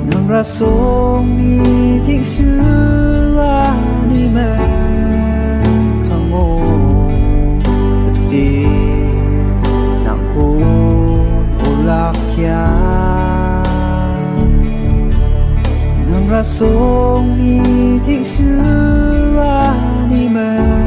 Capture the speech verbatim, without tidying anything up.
能让送你听是啊你们看我的能够我拉下能让送你听是啊你们